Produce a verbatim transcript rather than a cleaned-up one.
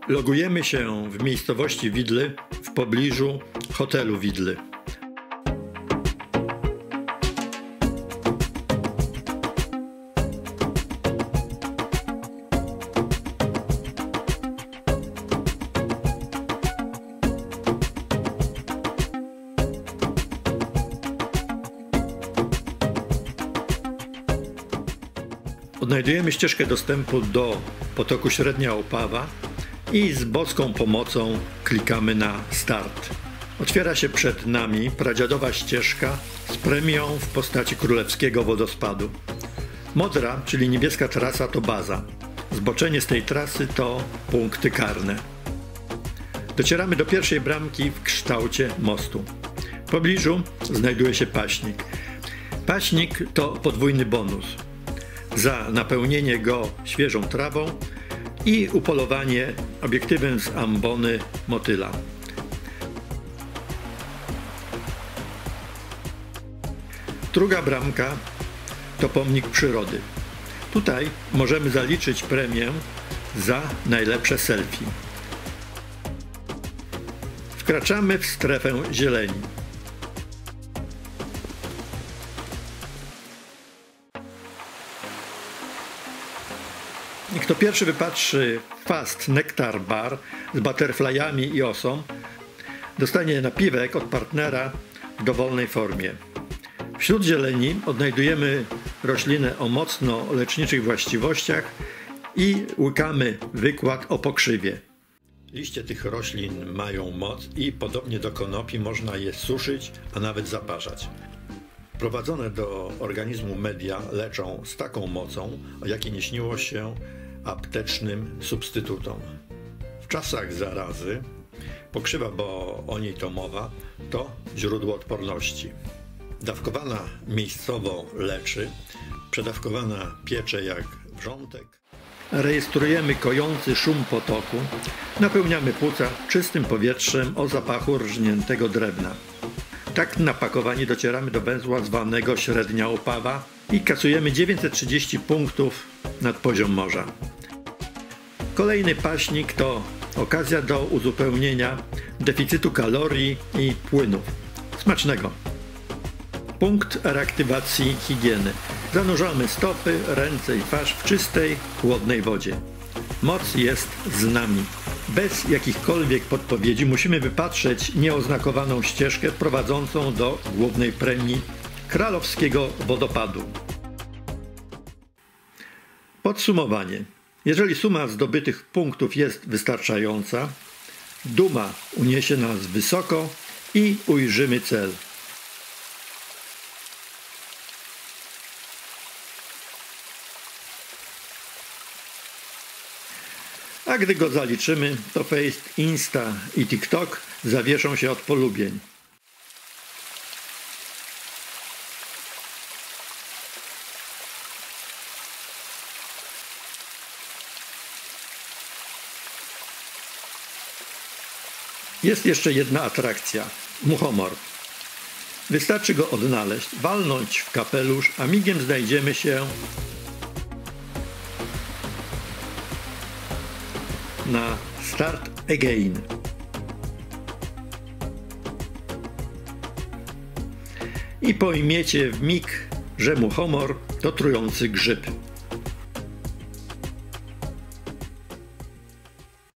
Logujemy się w miejscowości Widły w pobliżu hotelu Widły. Odnajdujemy ścieżkę dostępu do potoku Średnia Opawa i z boską pomocą klikamy na start. Otwiera się przed nami pradziadowa ścieżka z premią w postaci królewskiego wodospadu. Modra, czyli niebieska trasa, to baza. Zboczenie z tej trasy to punkty karne. Docieramy do pierwszej bramki w kształcie mostu. W pobliżu znajduje się paśnik. Paśnik to podwójny bonus za napełnienie go świeżą trawą i upolowanie obiektywem z ambony motyla. Druga bramka to pomnik przyrody. Tutaj możemy zaliczyć premię za najlepsze selfie. Wkraczamy w strefę zieleni. Kto pierwszy wypatrzy Fast Nectar Bar z butterflyami i osą, dostanie napiwek od partnera w dowolnej formie. Wśród zieleni odnajdujemy roślinę o mocno leczniczych właściwościach i łykamy wykład o pokrzywie. Liście tych roślin mają moc i podobnie do konopi można je suszyć, a nawet zaparzać. Wprowadzone do organizmu media leczą z taką mocą, o jakiej nie śniło się aptecznym substytutom. W czasach zarazy pokrzywa, bo o niej to mowa, to źródło odporności. Dawkowana miejscowo leczy, przedawkowana piecze jak wrzątek. Rejestrujemy kojący szum potoku, napełniamy płuca czystym powietrzem o zapachu rżniętego drewna. Tak napakowani docieramy do węzła zwanego Średnia Opawa i kasujemy dziewięćset trzydzieści punktów nad poziom morza. Kolejny paśnik to okazja do uzupełnienia deficytu kalorii i płynów. Smacznego! Punkt reaktywacji higieny. Zanurzamy stopy, ręce i twarz w czystej, chłodnej wodzie. Moc jest z nami. Bez jakichkolwiek podpowiedzi musimy wypatrzeć nieoznakowaną ścieżkę prowadzącą do głównej premii Kralowskiego Wodopadu. Podsumowanie. Jeżeli suma zdobytych punktów jest wystarczająca, duma uniesie nas wysoko i ujrzymy cel. A gdy go zaliczymy, to Face, Insta i TikTok zawieszą się od polubień. Jest jeszcze jedna atrakcja – muchomor. Wystarczy go odnaleźć, walnąć w kapelusz, a migiem znajdziemy się na Start Again. I pojmiecie w mig, że muchomor to trujący grzyb.